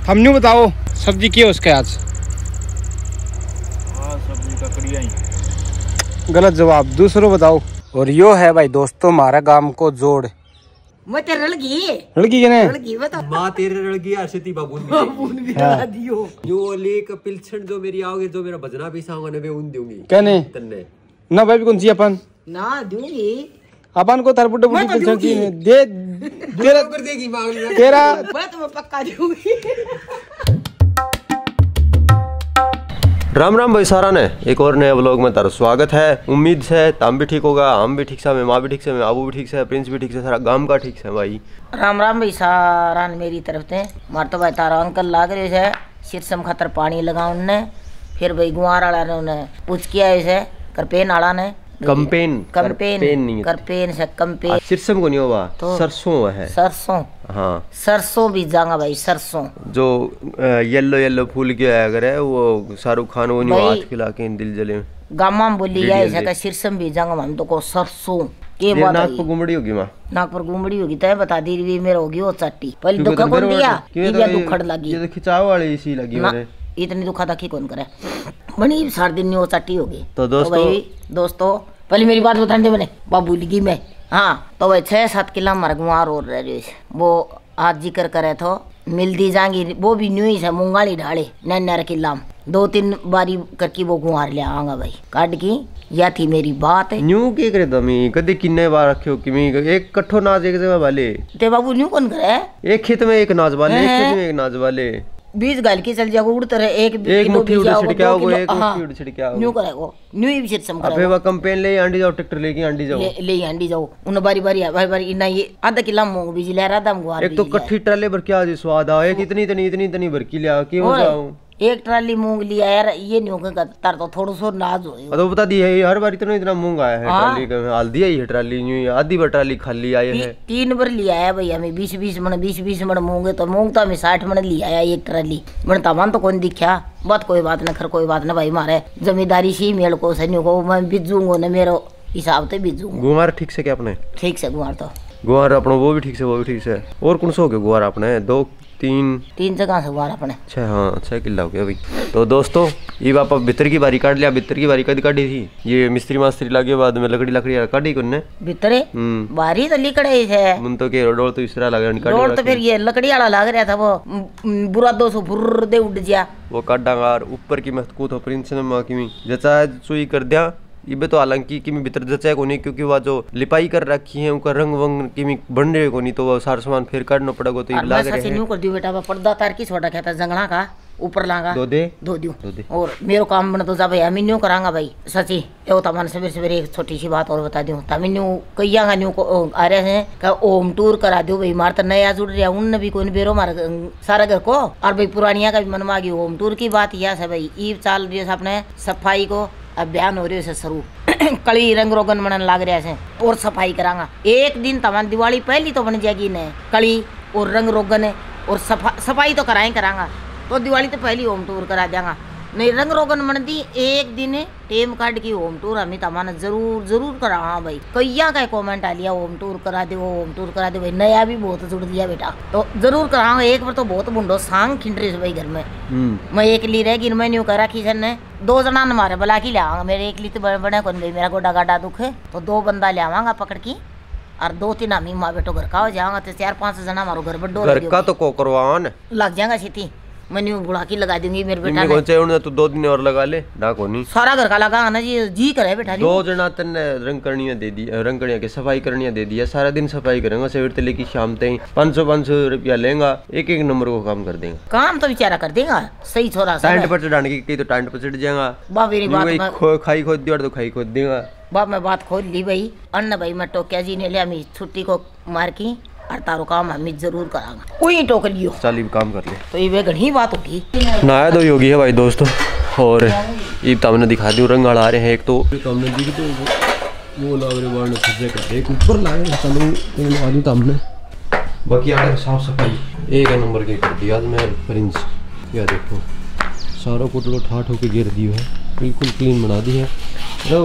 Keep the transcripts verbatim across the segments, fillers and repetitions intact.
हम न्यू बताओ सब्जी की है उसके आज? हाँ सब्जी ककड़िया ही। गलत जवाब, दूसरों बताओ। और यो है भाई दोस्तों हमारा गांव को जोड़। मैं तेरे लड़की लड़की के ने लड़की बता माँ तेरे लड़की अर्षति बाबू बाबून भी लगा दियो। जो लेक पिलछन जो मेरी आओगे जो मेरा भजना भी सांगा ने वे उन दूंगी कहने तन्ने ना भाई कौन सी अपन ना दूंगी अपन को तार बुड्ढे बुड्ढी पिलछन की दे तेरा कर देगी मांग लिया तेरा मैं तुम्हें पक्का दूंगी। राम राम भाई सारा ने एक और नए व्लॉग में तारा स्वागत है। उम्मीद है ताम भी ठीक होगा, हम भी ठीक से, मैं माँ भी ठीक से, मैं आबू भी ठीक से, प्रिंस भी ठीक से, सारा गांव का ठीक से भाई। राम राम भाई सारा ने मेरी तरफ से मार तो भाई तारा अंकल लाग रहे है शीर्षम खातर पानी लगा उनने। फिर भाई गुआर वाला ने उन्हें पूछ किया इसे करपेन आला ने कंपेन कंपेन नहीं करपेन से कंपेन शीर्षम को नहीं होगा तो सरसों है सरसों। हाँ सरसों बीजांगा भाई सरसों जो येलो येलो फूल किया अगर है वो शाहरुख खान वो नहीं हाथ खिला के दिल जले गामा में बोली है ऐसा का शीर्षम बीजांगा हम तो को सरसों के बात नाक पर गुमड़ी होगी माँ नाक पर गुमड़ी होगी तय बता दी भी मेरा होगी वो चट्टी पहले दुखा कौन दिया ये दुखड़ लगी ये तो खिंचाव वाली इसी लगी मैंने इतनी दुखा था कि कौन करे बनी सार दिन वो चट्टी होगी। तो दोस्तों तो भाई दोस्तों पहले मेरी बात बताने दे मैंने बाबू लिखी मैं हाँ तो भाई छह सात किला मरगुआर और रह रहे वो आज जिक्र करे तो मिल दी जाएंगी वो भी न्यू ही है मूंगाली ढाले नन्नर किला दो तीन बारी करके वो गुआर ले आऊंगा भाई काट की या थी मेरी बात है न्यू के करे तमी कदे किन्ने बार रखियो कि मैं एक कट्ठो नाच एक जगह वाले ते बाबू न्यू कौन करे एक खेत में एक नाच वाले एक खेत में एक नाच वाले बीस गाल की चल जाओ उड़ते रहे एक एक मुट्ठी उड़ छिड़का हो एक मुट्ठी उड़ छिड़का हो न्यू करेगो न्यू ही विशेष सम करेगो अबे वो कंपेन ले आंडी जाओ ट्रैक्टर लेके आंडी जाओ ले ले आंडी जाओ उन बारी बारी भाई बारी इना ये आधा किलो मूंग बीज ले रहा था गुआर एक तो कट्ठी ट्राले भर क्या जी स्वाद आ एक इतनी इतनी इतनी इतनी भर की ले क्यों जाऊं एक ट्राली मूंग लिया यार ये नहीं होगा तार तो थोड़ा सो नाज हो तो बता दी है हर बार इतना इतना मूंग आया है ट्राली का हाल दिया ही है ट्राली न्यू आधी बार ट्राली खाली आई है तीन बार लिया है भाई हमें बीस बीस मन बीस बीस मन मूंगे तो मूंग तो हमें साठ मन लिया है एक ट्राली बनता मन तो कौन दिखा बात कोई बात न खर कोई बात न भाई मारे जमींदारी सी मेल को सन्यू को मैं बीजूंगा न मेरे हिसाब से बीजूंगा। गुआर ठीक से क्या अपने ठीक से गुआर तो गुआर अपना वो भी ठीक से वो भी ठीक से और कौन सा हो गया गुआर अपने दो तीन तीन जगह से गुआर अपने छह हाँ छह किला हो गया भाई। तो दोस्तों ये आप भीतर की बारी काट लिया भीतर की बारी कद काटी थी ये मिस्त्री मास्त्री लागे बाद में लकड़ी लकड़ी काटी कोने भीतर बारी तो लिकड़े है मुन तो के डोल तो इस तरह लगा डोल तो फिर ये लकड़ी वाला लग रहा था वो बुरा दो सौ फुर दे उड़ जा वो काटांगा ऊपर की मैं कूद प्रिंस ने मां की जचा सुई कर दिया ये तो हालांकि कि भीतर जचा को नहीं क्योंकि वह जो लिपाई कर रखी है उनका रंग वंग की बन रहे को नहीं तो वो सारा सामान फिर काटना पड़ेगा तो ये लाग रहे हैं कर दियो बेटा पर्दा तार की छोटा कहता जंगला का ऊपर लागा दो दे दो दियो और मेरो काम बना तो जा भाई हम न्यू करांगा भाई सची यो तमन सवेरे सवेरे एक छोटी सी बात और बता दूं तम न्यू कईया का न्यू को आ रहे हैं का ओम टूर करा दो भाई मार तो नया जुड़ रहा उन भी कोई बेरो मार सारा घर को और भाई पुरानिया का भी मन मांगी ओम टूर की बात यह है भाई ईब चाल रही है अपने सफाई को अभियान हो रही है शुरू कड़ी रंग रोगन बनन लाग रहा है और सफाई करांगा एक दिन तमाम दिवाली पहली तो बन जाएगी ने कड़ी और रंग रोगन और सफा सफाई तो कराए करांगा तो दिवाली तो पहली होम टूर करा देंगा नहीं रंग रोगन मन दी एक दिन टेम कार्ड की होम टूर हमें तमाना जरूर जरूर करा। हाँ भाई कैया का कमेंट आ लिया होम टूर करा दे वो होम टूर करा दे भाई नया भी बहुत जुड़ दिया बेटा तो जरूर कराऊंगा एक बार तो बहुत बुंडो सांग खिंडरे से भाई घर में मैं एक ली रहेगी मैं न्यू करा किशन ने दो जना ने मारे बुला के ले आऊंगा मेरे एक ली तो बड़े बड़े कौन भाई मेरा गोडा गाडा दुख है तो दो बंदा ले आवांगा पकड़ की और दो तीन हम माँ बेटो घर का हो जाऊंगा तो चार पांच जना मारो घर बड्डो घर का तो को करवान लग जाएगा सीधी मैं बुढ़ा की लगा दूंगी मेरे बेटा कौन चाहिए तो दो दिन और लगा ले ना को नहीं सारा घर का लगा ना जी जी करे बेटा दो जना तन्ने रंग करनिया दे दी रंग करनिया के सफाई करनिया दे दिया सारा दिन सफाई करेंगे सवेर से लेके शाम तक पाँच सौ पाँच सौ रुपया लेगा एक एक नंबर को काम कर देगा काम तो बेचारा कर देगा सही छोरा टाइट पर चढ़ाने की तो टाइट पर चढ़ जाएगा खाई खोद दिया तो खाई खोद देगा बाप मैं बात खोल ली भाई अन्न भाई मैं टोकिया जी ने लिया मैं छुट्टी को मार की और तारो काम हम जरूर करांगा कोई टोक लियो चल काम कर ले तो ये घनी बात होगी नया दो योगी है भाई दोस्तों और ये तो हमने दिखा दी रंग आ रहे हैं एक तो हमने दी तो वो लग रहे वाले खुदे का एक ऊपर लाए चलो लगा दी तो हमने बाकी आगे साफ सफाई एक नंबर के कर दिया मैं प्रिंस क्या देखो सारा कुटलो ठाठ होके गिर दियो है बिल्कुल क्लीन बना दी है अरे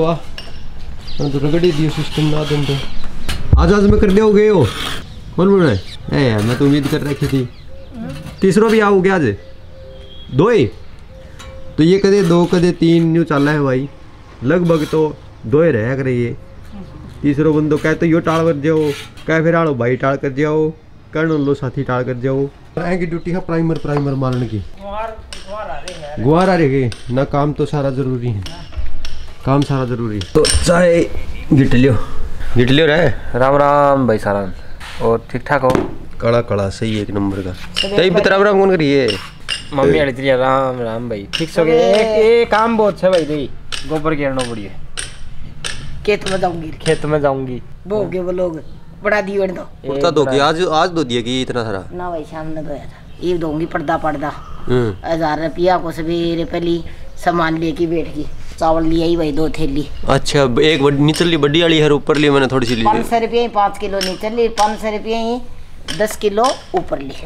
वाह तो रगड़ी दियो सिस्टम ना दिन तो आज आज में कर दिया हो गए हो कौन बोल रहा है? मैं तो उम्मीद कर रखी थी तीसरो भी आओ क्या आज दो ही तो ये कदे दो कदे तीन न्यू चल रहा है भाई लगभग तो दो ही रहा करे ये तीसरो बंदो कह तो यो टाल कर जाओ कह फिर आलो भाई टाल कर जाओ कर्ण लो साथी टाल कर जाओ की ड्यूटी है प्राइमर प्राइमर मारने की गुआर आ रही है ना काम तो सारा जरूरी है काम सारा जरूरी तो चाहे गिट लियो गिट लियो रहे राम राम भाई सारान और ठीक ठाक हो कड़ा कड़ा सही है एक नंबर का तई पे राम राम कौन करिए मम्मी अड़ी तेरी राम राम भाई ठीक सो गए एक ये काम बहुत है भाई दे गोबर गिरना पड़ी है खेत में जाऊंगी खेत में जाऊंगी वो के वो लोग बड़ा दिए दो कुर्ता दो की आज आज दो दिया कि इतना सारा ना भाई सामने दो था ये दूंगी पर्दा पर्दा हजार रुपया को सवेरे पहली सामान लेके बैठ गई चावल लिया ही भाई दो थैली अच्छा एक निचली बड़ी वाली है ऊपर ली मैंने थोड़ी सी ली पाँच सौ रुपये पाँच किलो नीचे ली पाँच सौ रुपये ही दस किलो ऊपर ली।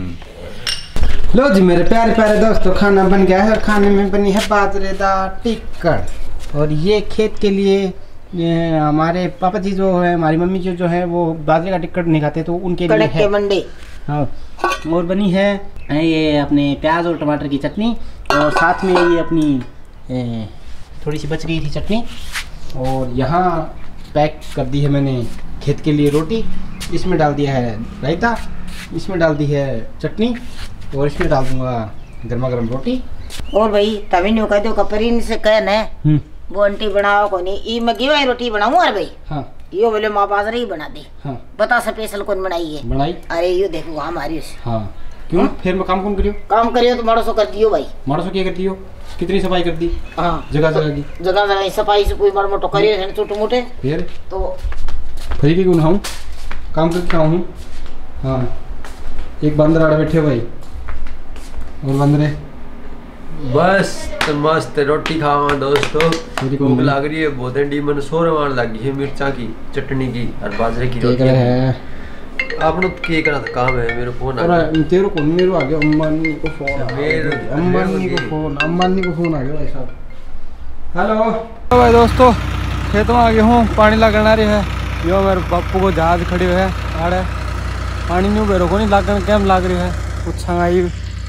लो जी मेरे प्यारे प्यारे दोस्तों खाना बन गया है और खाने में बनी है बाजरेदार टिक्कर और ये खेत के लिए ये हमारे पापा जी जो है हमारी मम्मी जो जो है वो बाजरे का टिक्कर नहीं खाते तो उनके लिए है मंडे। हाँ और बनी है ये अपने प्याज और टमाटर की चटनी और साथ में ये अपनी ए, थोड़ी सी बच गई थी चटनी और यहाँ पैक कर दी है मैंने खेत के लिए रोटी इसमें डाल दिया है रायता इसमें डाल दी है चटनी और इसमें डाल दूंगा गर्मा गर्म रोटी और भाई तभी नहीं कह दो कपरीन से कहना है वो आंटी बनाओ को नहीं ई मैं गिवाई रोटी बनाऊं अरे भाई हाँ यो बोले माँ बाजरे ही बना दी हाँ बता स्पेशल कौन बनाई है बनाई अरे यो देखो हमारी हाँ क्यों फिर मैं काम कौन करियो काम करियो तो मारो सो कर दियो भाई मारो सो क्या कर दियो कितनी सफाई कर दी हाँ जगह जगह की जगह जगह सफाई से कोई मारो मोटो करियो है छोटे मोटे फिर तो फिर भी क्यों हूँ काम करके आऊँ हूँ हाँ एक बंदर आड़े बैठे भाई और बंदरे बस तो मस्त रोटी खावा दोस्तों भूख लग रही है बहुत डी मन सोर मार लगी है मिर्चा की चटनी की और बाजरे की रोटी है आपने के करा था काम है मेरे फोन आ गया तेरे को मेरे आ गया अंबानी को फोन मेरे अंबानी को फोन अंबानी को फोन आ गया भाई साहब हेलो भाई दोस्तों खेत में आ गया हूँ पानी लगना रही है यो मेरे बापू को जहाज खड़ी हुई है आड़े पानी नहीं बेरो को नहीं लगन कैम लग रही है पूछा आई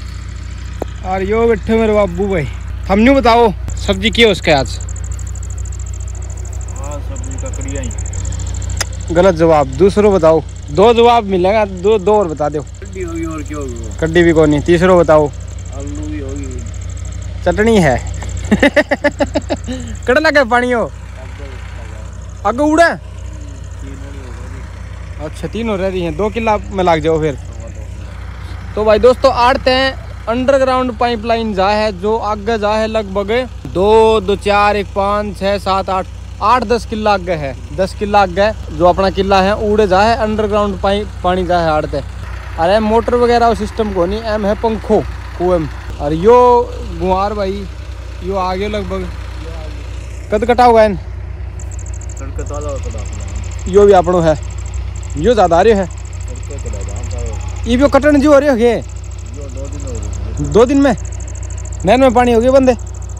और यो बैठे मेरे बाबू भाई हम नहीं बताओ सब्जी की है उसके आज हाँ सब्जी ककड़िया ही गलत जवाब दूसरो बताओ दो जवाब मिलेगा दो दो और बता दो कड्डी होगी और क्या होगी कड्डी भी कौन नहीं तीसरो बताओ आलू भी होगी चटनी है कड़ लगे पानी हो आगे उड़ा अच्छा तीन हो रही हैं दो किला में लग जाओ फिर तो भाई दोस्तों आड़ते हैं अंडरग्राउंड पाइपलाइन जा है जो आगे जा है लगभग दो दो चार एक पाँच छः सात आठ आठ दस किला आगे है दस किला आगे जो अपना किला है उड़े जा है अंडरग्राउंड पाइप पानी जा है आड़ते अरे मोटर वगैरह वो सिस्टम को नहीं एम है पंखो कुएम और यो गुआर भाई यो आगे लगभग कद कटा हुआ है यो भी अपनों है यो ज्यादा आ रही है ये भी कटन जो हो रही है दो दिन में नहर में पानी हो गया बंदे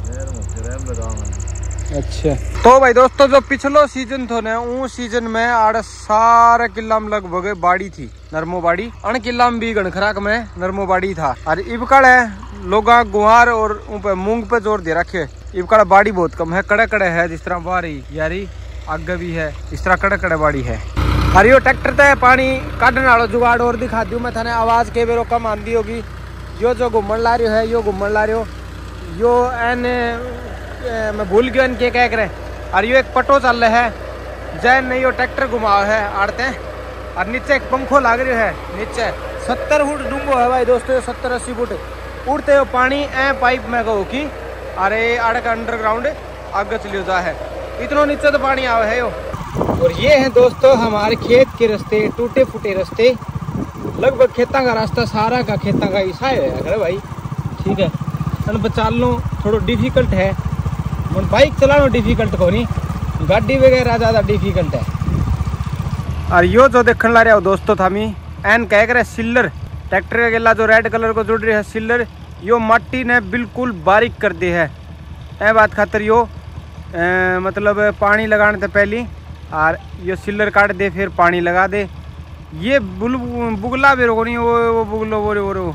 अच्छा तो भाई दोस्तों जो पिछलो सीजन थो ने ऊ सीजन में आड़ सारे किला में लगभग बाड़ी थी नरमो बाड़ी अण किला में भी गणखराक में नरमो बाड़ी था और इबकड़ है लोग गुहार और ऊपर मूंग पे जोर दे रखे इबकड़ बाड़ी बहुत कम है कड़े कड़े है जिस तरह बारी यारी आगे भी है इस तरह कड़े कड़े बाड़ी है और यो ट्रैक्टर ते पानी काटने वालों जुगाड़ और दिखा दू मैं थाने आवाज के बेरो कम आंदी होगी यो जो घूमन ला रही है यो घूमन ला रही हो यो एन मैं भूल गया इनके कह करे और यो एक पटो चल रहा है जैन नहीं यो ट्रैक्टर घुमाओ है आड़ते और नीचे एक पंखो लाग रही है नीचे सत्तर फुट डूंगो है भाई दोस्तों सत्तर अस्सी फुट उड़ते हो पानी ए पाइप में गो की अरे आड़ का अंडरग्राउंड आगे चलियो जा है इतना नीचे तो पानी आवे है यो और ये है दोस्तों हमारे खेत के रास्ते टूटे फूटे रास्ते लगभग खेता का रास्ता सारा का खेता का ईसा है भाई ठीक है अन बचा लो थोड़ा डिफिकल्ट है मन बाइक चलाना डिफिकल्ट को नहीं गाड़ी वगैरह ज़्यादा डिफिकल्ट है और यो जो देखने ला रहे हो दोस्तों थामी एन कह करे सिल्लर ट्रैक्टर के गेला जो रेड कलर को जुड़ रही है सिल्लर यो मट्टी ने बिल्कुल बारीक कर दी है ए बात खातर यो ए, मतलब पानी लगाने से पहले और यो सिल्लर काट दे फिर पानी लगा दे ये बुल बुगला भी रोको नहीं वो वो बुगलो वो वो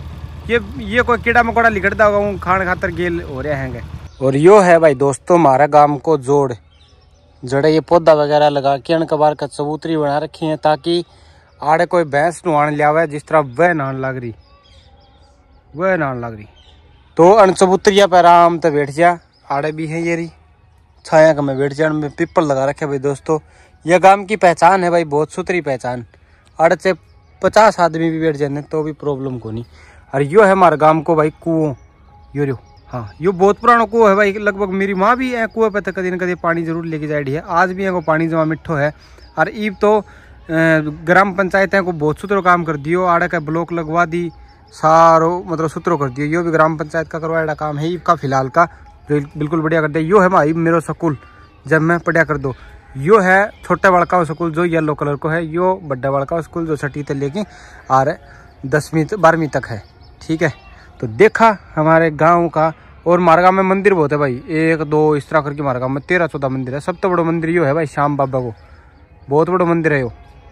ये ये कोई कीड़ा मकोड़ा लिखता होगा वो खान खातर गेल हो रहे हैं। और यो है भाई दोस्तों हमारा गांव को जोड़ जड़े ये पौधा वगैरह लगा के अनकबार का चबूतरी बना रखी है ताकि आड़े कोई भैंस नुहान लिया जिस तरह वह नहान लग रही वह नहान लग रही तो अन चबूतरिया पर आराम तो बैठ जा। आड़े भी है ये रही छाया का मैं बैठ जा में पिपल लगा रखे भाई दोस्तों। यह गांव की पहचान है भाई बहुत सुथरी पहचान। आड़े से पचास आदमी भी बैठ जाने तो भी प्रॉब्लम को नहीं। और यो है हमारे गांव को भाई कुओं यो रो हाँ यो बहुत पुराना कुआं है भाई। लगभग मेरी माँ भी है कुएं पे तो कभी न कभी पानी जरूर लेके जाएगी है। आज भी है को पानी जमा मिठो है। और ईब तो ग्राम पंचायतें को बहुत सुथरो काम कर दियो। आड़े का ब्लॉक लगवा दी सारो मतलब सुथरो कर दियो। यो भी ग्राम पंचायत का करवाया काम है ईब का फिलहाल का जो बिल्कुल बढ़िया कर दिया। यो है भाई मेरो स्कूल जब मैं पढ़िया कर दो। यो है छोटे बड़का स्कूल जो येलो कलर को है। यो बड्डा बड़का स्कूल जो छठी तक लेके और दसवीं बारहवीं तक है। ठीक है तो देखा हमारे गांव का। और हमारे गाँव में मंदिर बहुत है भाई एक दो इस तरह करके हमारे गाँव में तेरह चौदह मंदिर है। सबसे बड़ा मंदिर यो है भाई श्याम बाबा को बहुत बड़ा मंदिर है यो।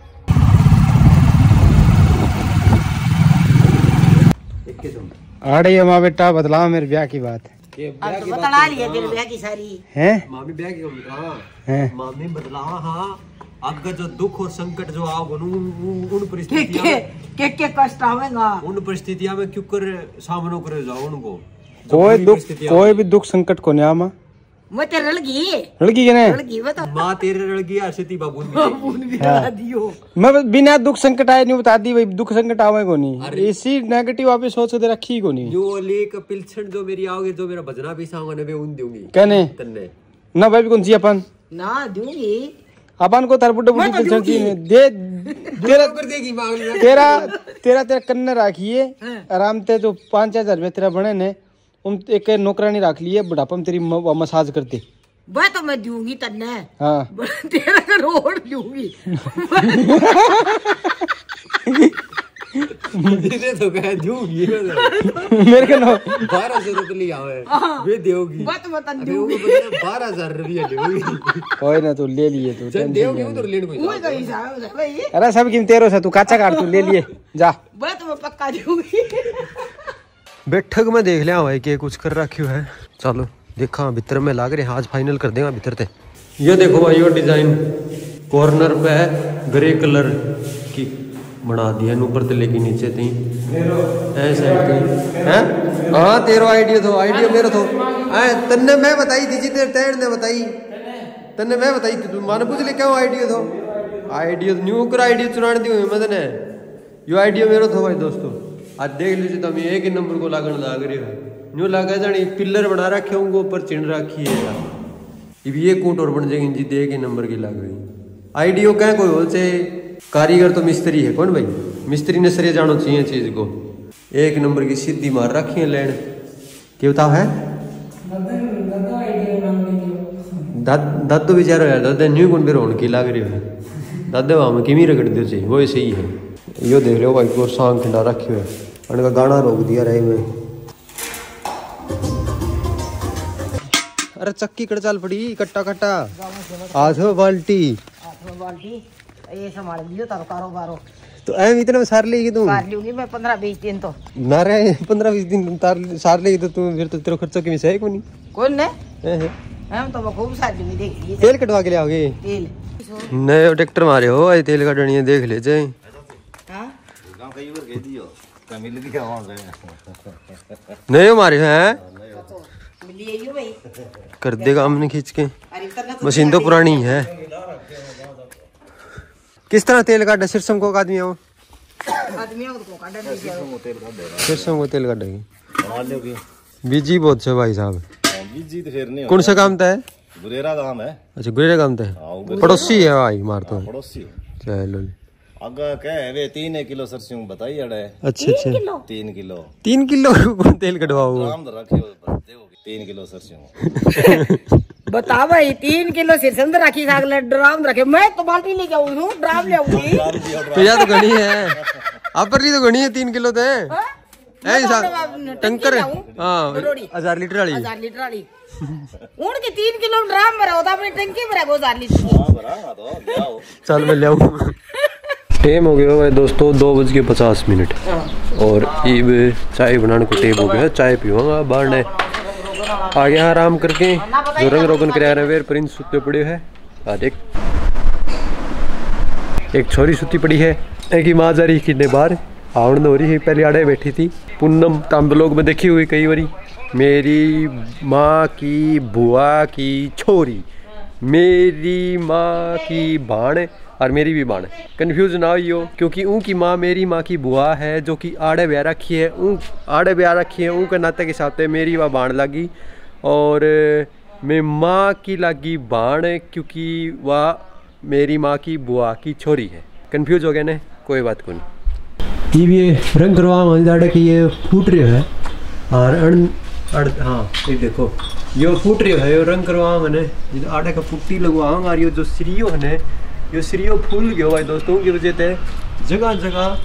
आड़े माँ बेटा बदलाव मेरे ब्याह की बात अब तो बतला लिया फिर ब्याह की सारी है मामी ब्याह की बदलावा है मामी बदलावा हाँ आपका जो दुख और संकट जो आओगे उन परिस्थितियों के के कष्ट आवेगा उन परिस्थितियों में क्यों कर सामना करे जाओ उनको कोई दुख कोई भी दुख संकट को नहीं आमा मैं तेरे लगी लड़की के ने लगी बता माँ तेरे लड़की हर्षिती बाबू भी बता दियो। मैं बिना दुख संकट आए नहीं बता दी भाई दुख संकट आवे को नहीं इसी नेगेटिव आप सोच के रखी को नहीं जो लेक पिलछन जो मेरी आओगे जो मेरा भजना भी सांगा ने उन दूंगी कहने तन्ने ना भाई कौन सी अपन ना दूंगी अपन को तार बुड्ढे बुड्ढी पिलछन की दे तेरा कर देगी मांग तेरा तेरा तेरा कन्ने राखिए आराम से जो पाँच हजार में तेरा बने ने उन एक नौकरानी रख लिए बुढ़ापा में तेरी मसाज करते वह तो मैं दूंगी तन्ने हाँ तेरा करोड़ दूंगी मुझे तो कह दूंगी मेरे को बारह सौ रुपये आवे वे देगी वह तो मैं दूंगी बारह हजार रुपया देगी कोई ना तू ले लिए तू देगी उधर लेने कोई वही तो हिसाब है भाई। अरे सब कीमत तेरो से तू काचा काट तू ले लिए जा वह तो मैं पक्का दूंगी। बैठक में देख लिया भाई के कुछ कर रखियो है। चलो देखा भीतर में लाग रहे आज फाइनल कर देगा भीतर ते। ये देखो भाई ये डिजाइन कॉर्नर पे ग्रे कलर की बना दी है ऊपर से लेके नीचे थी साइड थी हैं। हाँ तेरो आइडिया तो आइडिया मेरा तो तन्ने मैं बताई थी जी तेरे तैर ने बताई तन्ने मैं बताई थी तू माने पूछ ले क्या आइडिया तो आइडिया न्यू कर आइडिया चुराने दी हुई मदन है यो आइडिया मेरा था भाई दोस्तों। आज देख लीजिए तुम एक ही नंबर को लागण लाग रही है न्यू लगा जानी पिलर बना रखे होंगे ऊपर चिन रखी है अब ये कूट और बन जाएगी जी देख ही नंबर की लाग रही आइडियो क्या कोई हो से कारीगर तो मिस्त्री है कौन भाई मिस्त्री ने सरिया जानो चाहिए चीज को एक नंबर की सीधी मार रखी है लैंड क्या बताओ है दादो बेचारा है दादा न्यू कौन बेरो की लाग रही है दादा वहां में किमी रगड़ दो चाहिए वो सही है। यो देख रहे हो भाई को सांग खिंडा रखी है उनका गाना रोक दिया रहे में। अरे चक्की कड़ चाल पड़ी कट्टा कट्टा आज हो बाल्टी बाल्टी ये संभाल लियो तारो कारोबारो तो एम इतने में सार लेगी तू सार लूंगी मैं पंद्रह बीस दिन तो ना रहे पंद्रह बीस दिन तार सार लेगी तो तू फिर तो तेरा खर्चा किमी से है कोनी कौन ने हम तो खूब सार लूंगी देख तेल कटवा के ले आओगे तेल नए ट्रैक्टर मारे हो आई तेल कटनी है देख ले जाए नहीं हमारे हैं कर देगा हमने खींच के मशीन तो पुरानी है। किस तरह तेल काटे सिरसों को आदमी हो सिरसों को तेल काटेगी बीजी बहुत है भाई साहब कौन सा काम था है गुरेरा काम है अच्छा गुरेरा काम था पड़ोसी है भाई मारता हूँ पड़ोसी चलो अगर कह वे तीन किलो सरसों बताई अड़े अच्छा अच्छा तीन किलो तीन किलो तेल कटवाओ तीन किलो सरसों बता भाई तीन किलो सिरसों रखी ड्राम रखे मैं तो बाल्टी ले जाऊँ ड्राम ले आऊंगी तो यार तो घनी है आप तो घनी है तीन किलो थे टंकर हाँ हजार लीटर वाली हजार लीटर वाली उनके तीन किलो ड्राम भरा होता अपनी टंकी भरा हजार लीटर चल मैं ले आऊँ टाइम हो गया भाई दोस्तों दो बज के पचास मिनट और इब चाय बनाने को टाइम हो गया। चाय पीऊंगा बाहर ने आगे आराम करके जो रंग रोगन कर रहे हैं प्रिंस सुते पड़े है और एक एक छोरी सुती पड़ी है। एक ही माँ जा रही कितने बार आवड़ हो रही है। पहले आड़े बैठी थी पूनम ताम लोग में देखी हुई कई बारी। मेरी माँ की बुआ की छोरी, मेरी माँ की बाण और मेरी भी बाण। कंफ्यूज ना हुई हो क्योंकि उनकी माँ मेरी माँ की बुआ है जो कि आड़े ब्याह रखी है। उन आड़े ब्याह रखी है उनके नाते के साथ मेरी वह बाण लगी और मैं माँ की लगी बाण क्योंकि वह मेरी माँ की बुआ की छोरी है। कंफ्यूज हो गया ना, कोई बात को नहीं। ये रंग करवा जाड़े की ये फूट रही है और अण अड़ हाँ ये देखो यो फूट रही है। यो रंग करवा मैंने आटे का पुट्टी लगवाऊंगा और ये जो सिरियो है ने यो सिरियो फूल गयो भाई दोस्तों की वजह से जगह जगह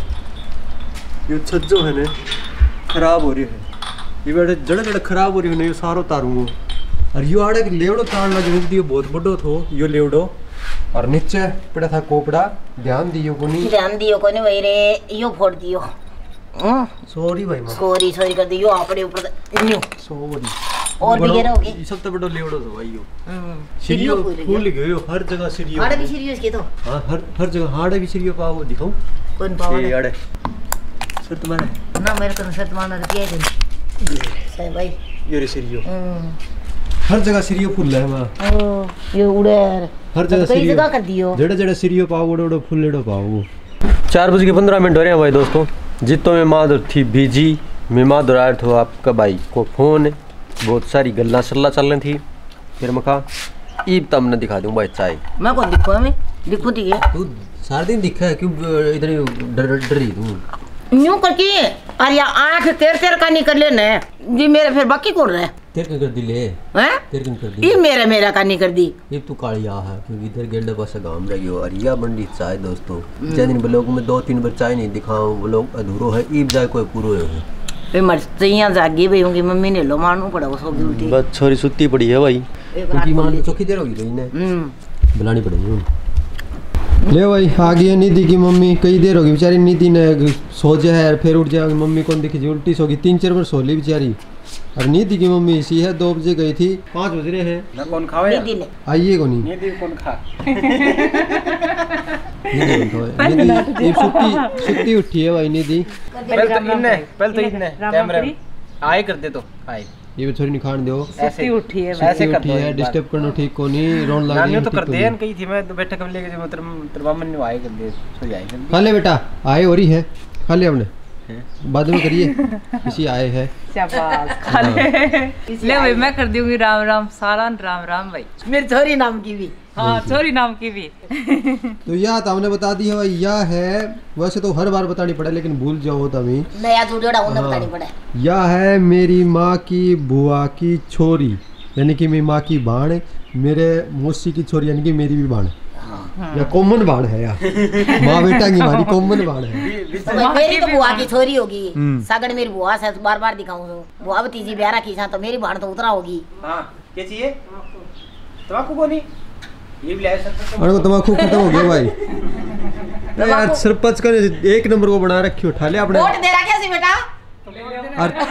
यो छज्जो है ने खराब हो रही है। ये बेटे जड़े जड़े खराब हो रही है ने यो सारो तारूंगो और यो आड़े के लेवड़ो तार लगे दियो बहुत बड़ो थो यो लेवड़ो और नीचे पड़ा था कोपड़ा। ध्यान दियो कोनी ध्यान दियो कोनी भाई रे यो फोड़ दियो। सॉरी भाई मां सॉरी सॉरी कर दियो आपड़े ऊपर न्यू सॉरी और भी गिरा होगी सब तो बड़ो लेवड़ो तो भाई यो सिरियो फूल गयो हर जगह सिरियो। आड़े भी सिरियो इसके तो हां हर हर जगह हाड़े भी सिरियो पाओ दिखाऊं कौन पाओ ये आड़े सर तुम्हारे ना मेरे को सर मारना दिया है सही भाई ये रे सिरियो हर जगह सिरियो फूल है मां ओ ये उड़े हर जगह कई जगह कर दियो जड़े जड़े सिरियो पाओ उड़ो उड़ो फुल्लेड़ो पाओ। चार बज के पंद्रह मिनट हो रहे हैं भाई दोस्तों। जितो में माधुर थी बिजी मैं माधुर आया था आपका भाई को फोन बहुत सारी गल्ला सल्ला चल रही थी फिर मखा ईब तब न दिखा दूं भाई चाय मैं को दिखो मैं दिखो ठीक है तू सारा दिन दिखा है क्यों इधर डर डरी तू न्यू करके और या आंख तेर तेर का नहीं कर लेना जी मेरे फिर बाकी कौन रहे तेर कर दी ले हैं तेर कर दी ये मेरा मेरा का नहीं कर दी ये तू कालिया है क्योंकि इधर गेंडा पास गांव रही हो और या बंडी चाय दोस्तों जिन दिन ब्लॉग में दो तीन बार चाय नहीं दिखाऊं वो लोग अधूरो है ईब जाए कोई पूरो है भाई मरतियां जागी भाई होंगी मम्मी ने लो मानू पड़ा वो सो उठी बस छोरी सुती पड़ी है भाई क्योंकि मान चौकी देर होगी रही ने हम्म बुलानी पड़ेगी। ले भाई आ गई है निधि की मम्मी कई देर होगी बेचारी निधि ने सो जाए फिर उठ जाएगी मम्मी कौन दिखी उल्टी सो गई तीन चार बार सो ली बेचारी। और निधि की मम्मी इसी है दो बजे गई थी पाँच बज रहे हैं ना कौन खावे निधि ने आइए को नहीं निधि कौन खा निधि कौन खावे निधि ये सुती सुती उठी है भाई निधि पहले तो इन्ने पहले तो इन्ने कैमरे आए कर दे तो आए ये छोरी नहीं खान दो ऐसे उठी है ऐसे कर उठी है डिस्टर्ब करना ठीक को नहीं रोन लग नानी तो कर दे न कही थी मैं तो बैठक में लेके जो तेरे तेरे मामन ने आए कर दे सो जाए खा ले बेटा आए हो रही है खा ले हमने बाद में करिए किसी आए है शाबाश खा ले ले भाई मैं कर दूंगी राम राम सालान राम राम भाई मेरी छोरी नाम की भी हाँ छोरी नाम की भी तो यह तो हमने बता दी है भाई यह है वैसे तो हर बार बतानी पड़े लेकिन भूल जाओ तभी नया जुड़ेड़ा उन्हें बतानी पड़े यह है मेरी माँ की बुआ की छोरी यानी कि मेरी माँ की बाण मेरे मौसी की छोरी यानी कि मेरी भी बाण या कॉमन बाण है यार माँ बेटा की हमारी कॉमन बाण है तो मेरी तो बुआ की छोरी होगी सागड़ मेरी बुआ से बार बार दिखाऊं बुआ भतीजी ब्याह की तो मेरी बाण तो उतरा होगी हां क्या चाहिए तमाकू को नहीं ये भी लाए सकते अरे तमाकू खत्म हो गया भाई यार सरपंच का एक नंबर को बना रखी उठा ले अपने वोट दे रखा सी बेटा और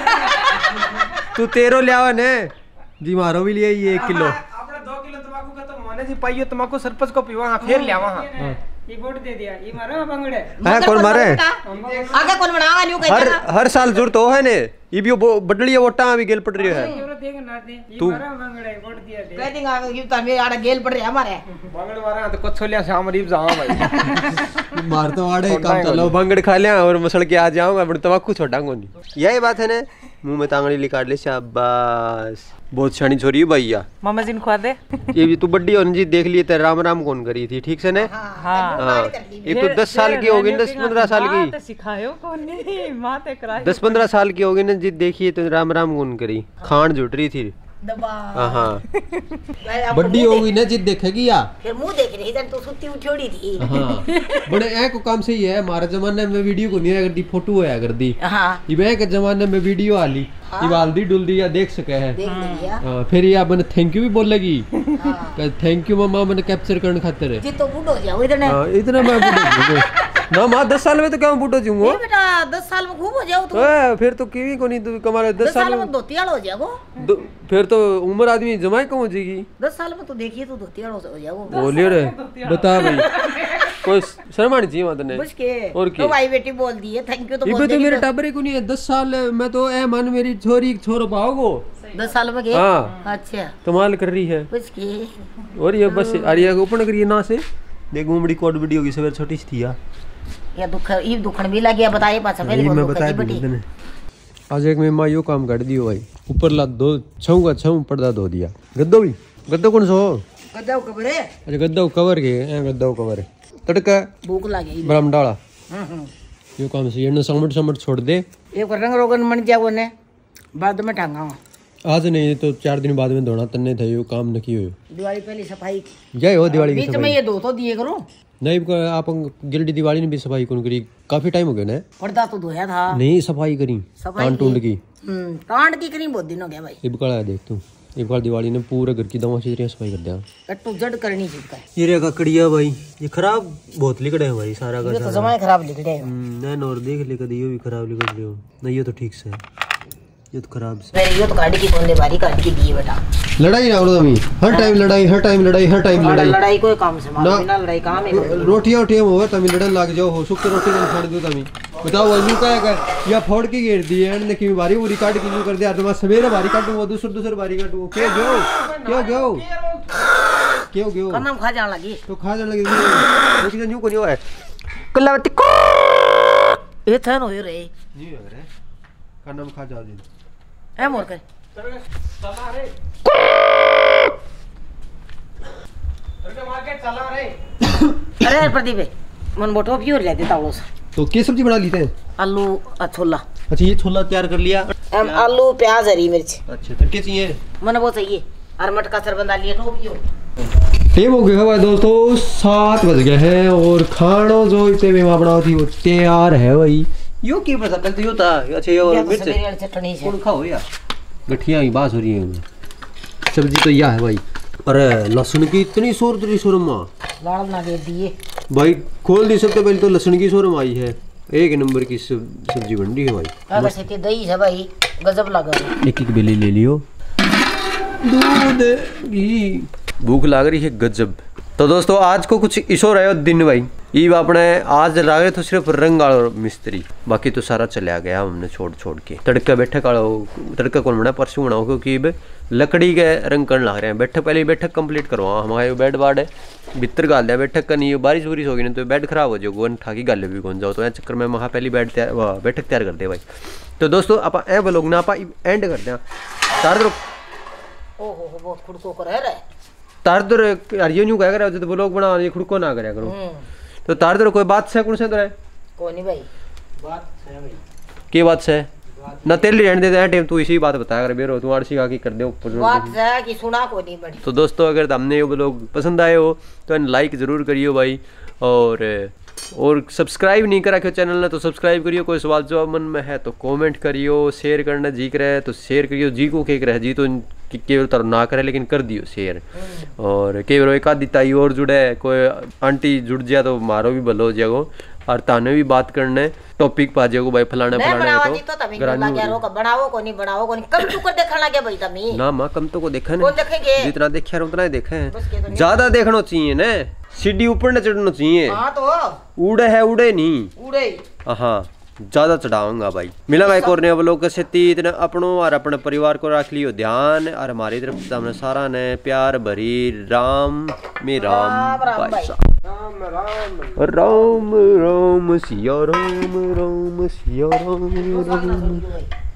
तू तेरो ले आवा ने जी मारो भी लिए ये एक किलो अपने दो किलो तमाकू खत्म होने से पाइयो तमाकू सरपंच को पीवा फिर ले आवा हां ये वोट दे दिया ये मारो बंगड़े है कौन मारे आगे कौन बनावा न्यू हर हर साल जरूरत हो है ने ये भी बडली वोटा भी गेल पड़ रही है देगा ना दे ये तू मारो बंगड़े वोट दिया दे कह देंगे आगे तो मेरे आड़ा गेल पड़ रहे हमारे बांगड़ मारा तो कुछ छोलिया शाम रीब जावा भाई मार तो आड़े काम चलो बंगड़ खा लिया और मसल के आ जाऊंगा बट तमाकू छोड़ांगो नहीं यही बात है ने मुंह में तांगड़ी निकाल ले शाबाश बहुत शानी छोरी है भैया मामा जी ने खवा दे ये भी तू बड्डी होने जी देख लिए तेरे राम राम कौन करी थी ठीक से ने हाँ हाँ ये तो दस साल की होगी दस पंद्रह साल की तो सिखायो कौन नहीं माँ ते कराई दस पंद्रह साल की होगी ना जी देखिए तो राम राम कौन करी खान जुट रही थी दबा हाँ हाँ बड्डी होगी ना जिद देखेगी या फिर मुंह देख रही इधर तो सुत्ती उठोड़ी थी हाँ बड़े ऐ को काम सही है हमारे जमाने में वीडियो को नहीं आया करती फोटो आया कर दी हाँ ये के जमाने में वीडियो आली ये वालदी डुलदी या देख सके है देख लिया हाँ फिर ये मैंने थैंक यू भी बोलेगी थैंक यू मम्मा मैंने कैप्चर करने खातिर जी तो बूढ़ो जाओ इधर हाँ इतना मैं ना माँ दस साल में तो क्या बूढ़ा चूंगा ये बेटा दस साल में खूब हो जाओ तू। ए, फिर तो किवी को नहीं तू कमा दस साल में धोतियाड़ हो जाएगो। फिर तो उम्र आदमी जमाई कम हो जाएगी। दस साल में तो देखिए तू धोतियाड़ हो जाएगो। बोलिए रे बता भाई कोई शर्म आनी चाहिए माता ने और तो भाई बेटी बोल दी है थैंक यू तो बोल दे। तो मेरे टाबरे को नहीं है दस साल मैं तो ए मन मेरी छोरी छोरो पाओगो दस साल में गए। हाँ अच्छा कमाल कर रही है और ये बस अरिया को ऊपर करिए ना से देख घूमड़ी कोट वीडियो की सवेर छोटी सी थी या दुख ई दुखन भी लग गया बताइए पाछा पहले मैं बता दी आज एक में मां यो काम कर दियो भाई ऊपर ला दो छऊ का छऊ पर्दा धो दिया गद्दो भी गद्दो कौन सो गद्दा कवर है। अच्छा गद्दो कवर के ए गद्दो कवर तड़का भूख लगी ब्रह्म डाला यो काम से ये समट समट छोड़ दे एक रंग रोगन बन जाओ ने बाद में टांगा आज नहीं तो चार दिन बाद में धोना तन्ने थे यो काम न कियो दिवाली पहली सफाई जय हो दिवाली की बीच में ये धो तो दिए करो नहीं आप गिल्डी दिवाली ने भी सफाई कौन करी काफी टाइम हो गया ना पर्दा तो धोया था नहीं सफाई करी टांड टूंड की हम्म टांड की करी बहुत दिन हो गया भाई इबकाड़ा देख तू इबकाड़ दिवाली ने पूरा घर की दवा से सफाई कर दिया कट्टू जड़ करनी चाहिए ये रे ककड़िया भाई ये खराब बहुत लिकड़े है भाई सारा का ये तो समय खराब लिखड़े है ना नोर देख ले कदी ये भी खराब लिकड़ रहे हो नहीं ये तो ठीक से ये तो खराब से मेरे ये तो गाड़ी की कोने बारी काट के दिए बेटा लड़ाई ना करो तमी हर टाइम लड़ाई हर टाइम लड़ाई हर टाइम लड़ाई लड़ाई कोई काम से मारो बिना लड़ाई काम है रोटियां उठियां होवे तमी लड़न लाग जाओ हो सुख रोटी का छोड़ दो तमी बताओ अनु का है या फोड़ के घेर दी है ने की बारी पूरी काट के कर दिया तो मैं सवेरे बारी काटूं वो दूसर दूसर बारी काटूं के गयो क्यों गयो क्यों गयो कन्नम खा जाने लगी तो खा जाने लगी लेकिन न्यू को नहीं है कलावती को ये था नो रे नहीं हो रे कन्नम खा जाओ जी ए मोर कर चला रे तड़के मार्केट चला रे अरे प्रदीप मन बोटो प्योर ले देता हूं तो क्या सब्जी बना ली थे आलू छोला अच्छा ये छोला तैयार कर लिया हम आलू प्याज हरी मिर्च अच्छा तो क्या चाहिए मन वो चाहिए और मटका सर बंदा लिए तो पियो टाइम हो गया भाई दोस्तों सात बज गए हैं और खाना जो इतने में बनाओ थी वो तैयार है भाई यो की पता कल तो यो था अच्छा ये और मिर्च चटनी से कौन खाओ यार गठिया ही बात हो रही है सब्जी तो यह है भाई अरे लहसुन की इतनी शोर शोरमा लाल ना दे दिए भाई खोल दी सबसे पहले तो लहसुन की शोरम आई है एक नंबर की सब्जी बन रही है भाई वैसे तो दही है भाई गजब लगा एक एक बेली ले लियो दूध घी भूख लग रही है गजब। तो दोस्तों आज को कुछ इशो रहे दिन भाई ईब अपने आज लागे तो सिर्फ रंग और मिस्त्री बाकी तो सारा चला गया हमने छोड़ छोड़ के तड़का बैठक तड़का कौन बना परसों बनाओ क्योंकि लकड़ी के रंग करने लग रहे हैं बैठक पहले बैठक कंप्लीट करवाओ हमारे बेड बाड है भीतर गाल दिया बैठक का नहीं बारिश बुरिश होगी ना तो बेड खराब हो जाओ गोन ठाकी गाले भी कौन जाओ तो ऐसे चक्कर में वहाँ पहली बेड तैयार बैठक तैयार कर दे भाई। तो दोस्तों आप ए बोलोग ना आप एंड करते हैं तार ओहो बहुत खुड़को कर रहा है तार दर यार ये न्यू क्या करे तो ब्लॉग बना ये खुद को ना करे करो तो तार दर कोई बात से कौन से तो है कोई नहीं भाई बात है भाई की बात से ना तेल रहने देते हैं टाइम तू इसी बात बताया कर बेरो तू आरसी का की कर दे ऊपर बात है कि सुना को नहीं बड़ी। तो दोस्तों अगर हमने ये ब्लॉग पसंद आए हो तो लाइक जरूर करियो भाई और और सब्सक्राइब नहीं करा क्यों चैनल ने तो सब्सक्राइब करियो कोई सवाल जवाब मन में है तो कमेंट करियो शेयर करना जी करे तो शेयर करियो जी को केक रहे जी तो केवल तर ना करे लेकिन कर दियो शेयर और केवल एक आधी ताई और जुड़े कोई आंटी जुड़ जाए तो मारो भी भलो हो जाएगो और ताने भी बात करने टॉपिक पा जाएगो भाई फलाना फलाना तो तो बनाओ को नहीं बनाओ को नहीं कम तू कर देखण लगे भाई तमी ना मां कम तो को देखा कौन देखेंगे जितना देखा है उतना ही देखा है ज्यादा देखना चाहिए ना सीढ़ी ऊपर न चढ़ना चाहिए हां तो उड़े है उड़े नहीं उड़े हां ज्यादा चढ़ाऊंगा भाई मिला भाई और ने लोग कैसे इतना अपनों और अपने परिवार को रख लियो ध्यान और हमारी तरफ से हमने सारा ने प्यार भरी राम में राम भाई साहब राम राम राम सिया राम राम सिया राम राम